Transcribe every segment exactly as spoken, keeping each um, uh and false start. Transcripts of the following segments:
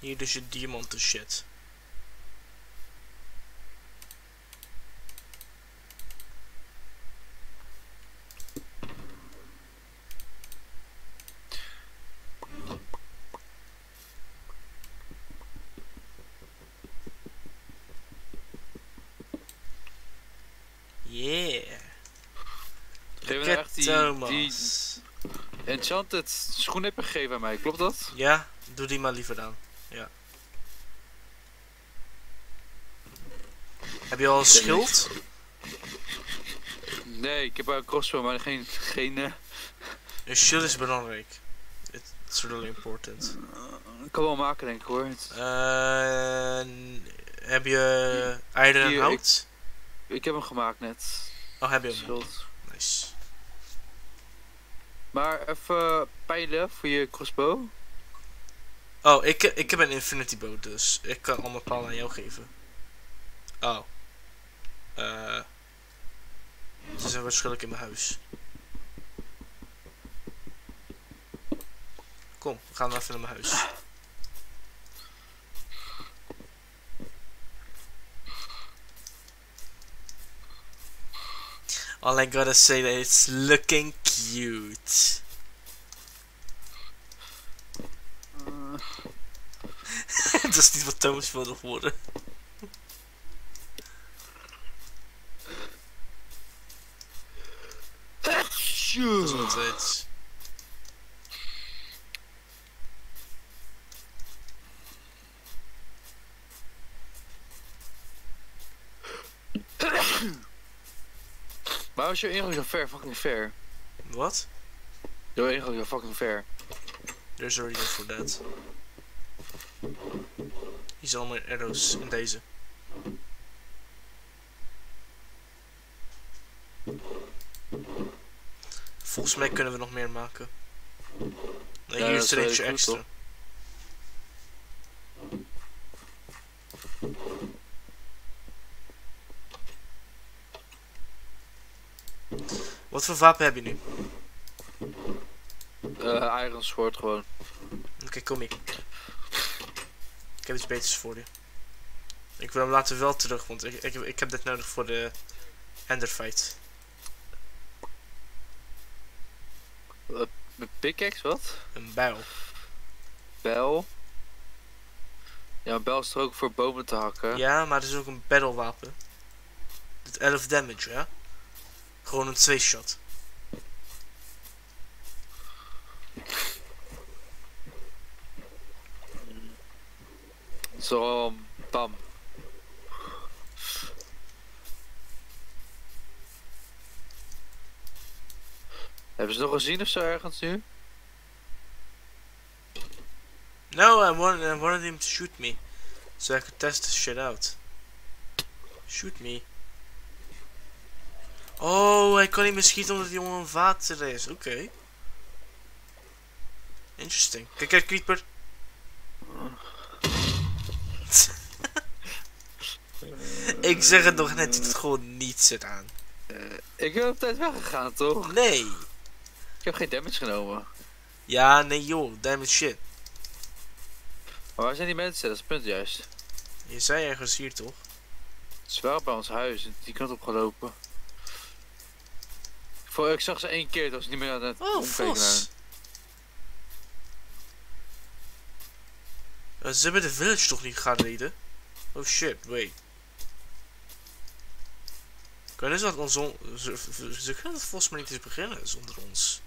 Hier dus je diamanten shit. Yeah. Geef Look me at echt die, Thomas. die enchanted schoen heb je gegeven aan mij, klopt dat? Ja, doe die maar liever aan. Ja. Heb je al een schild? Nee, ik heb wel een crossbow, maar geen... geen uh... Een shield is belangrijk. It's really important. Uh, ik kan wel maken denk ik hoor. Uh, heb je ijzer en hout? Ik, ik heb hem gemaakt net. Oh, heb je hem? Schild. Nice. Maar even pijlen voor je crossbow. Oh, ik, ik heb een infinity bow, dus ik kan allemaal pijlen aan jou geven. Oh. Uh, ze zijn waarschijnlijk in mijn huis. Kom, we gaan even naar mijn huis. All I gotta say that it's looking cute. Uh. Dat is niet wat Thomas wilde worden. Gezondheid. Waarom is je ingang zo ver? Fucking ver. Wat? Jouw ingang zo fucking ver. There's a reason for that. Hier zijn allemaal arrows in deze. Volgens mij kunnen we nog meer maken. Nee, ja, hier is er eentje goed, extra. Toch? Wat voor wapen heb je nu? Uh, Iron Sword gewoon. Oké, okay, kom hier. Ik heb iets beters voor je. Ik wil hem later wel terug, want ik, ik, ik heb dit nodig voor de Ender fight. Uh, een pickaxe, wat? Een bijl. Bijl? Ja, een bijl is er ook voor bomen te hakken. Ja, maar het is ook een battle wapen. Doet elf damage, ja? Gewoon een twee shot. Zo, bam. Hebben ze nog gezien of zo ergens nu? No, I, want, I wanted him to shoot me. So I could test this shit out. Shoot me. Oh, hij kan niet meer schieten omdat hij onder water is. Oké. Okay. Interesting. Kijk, kijk, creeper. Ik zeg het nog net, doet het gewoon niets eraan. Uh, ik ben op tijd weggegaan, toch? Nee. Ik heb geen damage genomen. Ja, nee joh, damage shit. Maar waar zijn die mensen? Dat is het punt juist. Je zei ergens hier toch? Het is wel bij ons huis, die kant op gelopen. Voor, ik zag ze één keer, dat was niet meer aan het oh, vos. Uh, ze hebben de village toch niet gaan reden? Oh shit, wait. Kunnen ze dat ons on ze, ze kunnen het volgens mij niet eens beginnen zonder ons.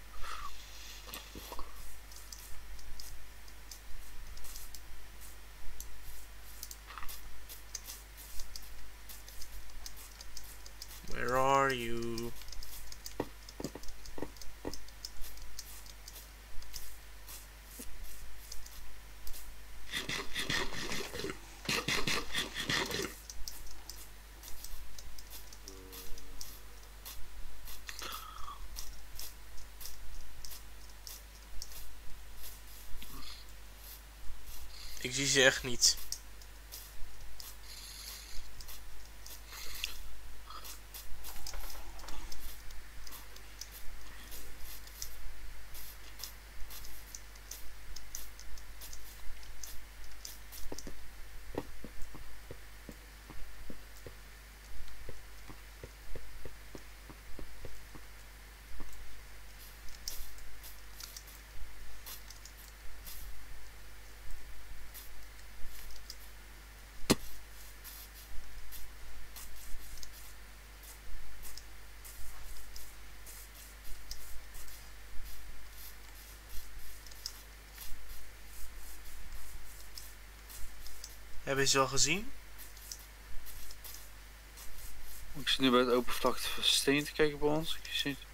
Where are you? Ik zie ze echt niet. Heb je ze al gezien? Ik zit nu bij het open vlakte van steen te kijken bij ons. Ik zie het.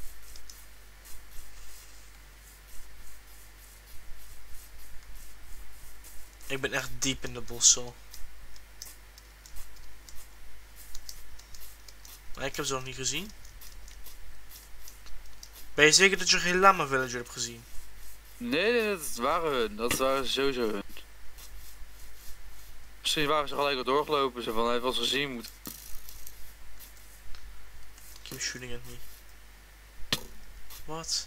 Ik ben echt diep in de bossen. Maar ik heb ze nog niet gezien. Ben je zeker dat je geen lama villager hebt gezien? Nee, nee, dat waren hun. Dat waren sowieso hun. Misschien waren ze gelijk al doorgelopen. Zo van, hij heeft ons gezien. Moet... Keep shooting at me. Wat?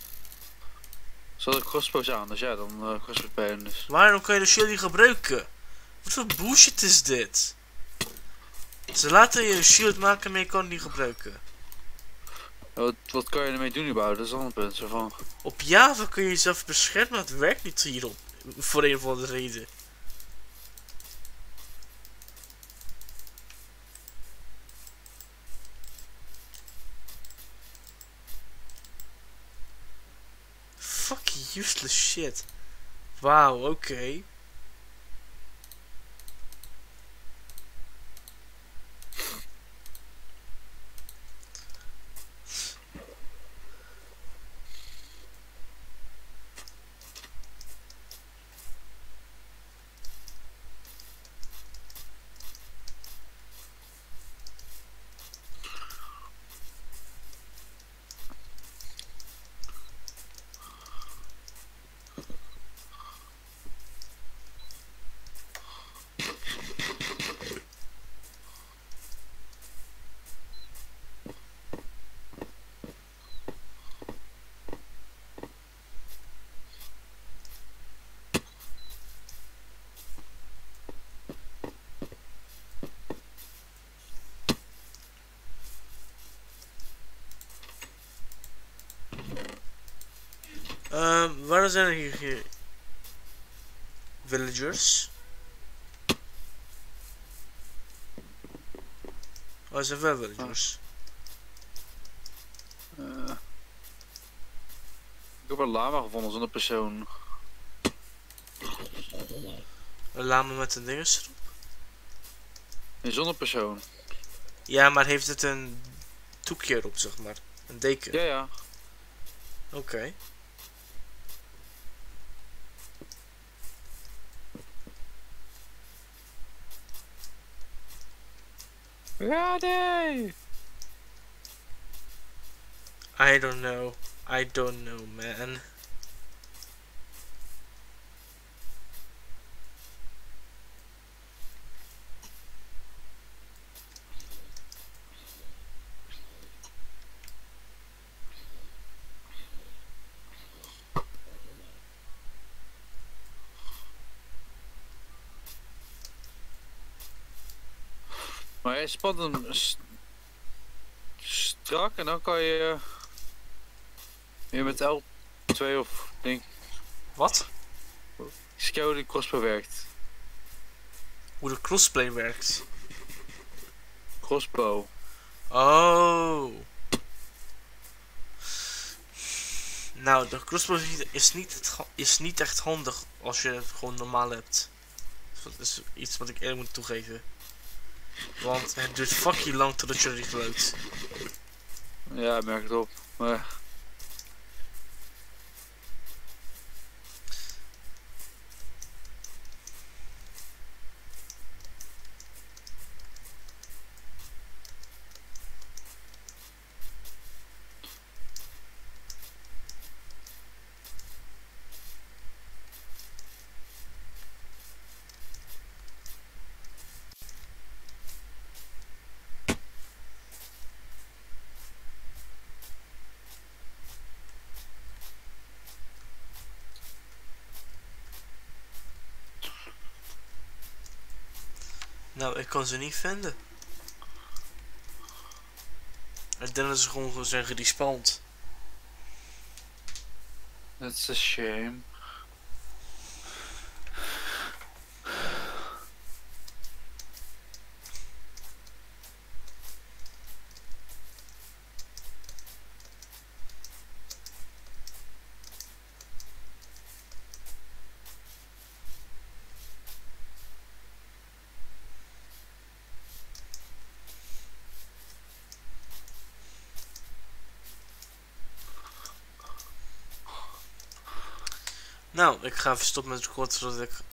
Ze hadden crossbows aan, dus ja, dan uh, crossbows bij hen dus. Waarom kan je de shield niet gebruiken? Wat voor bullshit is dit? Ze laten je een shield maken, maar je kan het niet gebruiken. Ja, wat, wat kan je ermee doen überhaupt? Dat is een ander punt. Zo van... Op Java kun je jezelf beschermen, maar het werkt niet hierop. Voor een of andere reden. Fucking useless shit. Wauw, oké. Okay. Um, waar zijn er hier, hier villagers? Oh, er zijn wel villagers. Uh, ik heb een lama gevonden zonder persoon. Een lama met een dinges erop? Nee, zonder persoon. Ja, maar heeft het een doekje erop, zeg maar? Een deken? Ja, ja. Oké. Okay. Ja, nee! I don't know. I don't know, man. Maar hij spant hem st strak en dan kan je uh, weer met L twee of denk. Wat? Scout die crossbow werkt. Hoe de crossplay werkt? Crossbow. Oh. Nou, de crossbow is niet, is niet echt handig als je het gewoon normaal hebt. Dat is iets wat ik eerlijk moet toegeven. Want het duurt fucking lang totdat je erin loopt. Ja, merk het op. Maar... Nou, ik kan ze niet vinden. Ik denk dat ze gewoon zijn gerespawnd. That's a shame. Nou, ik ga even stoppen met het kort zodat ik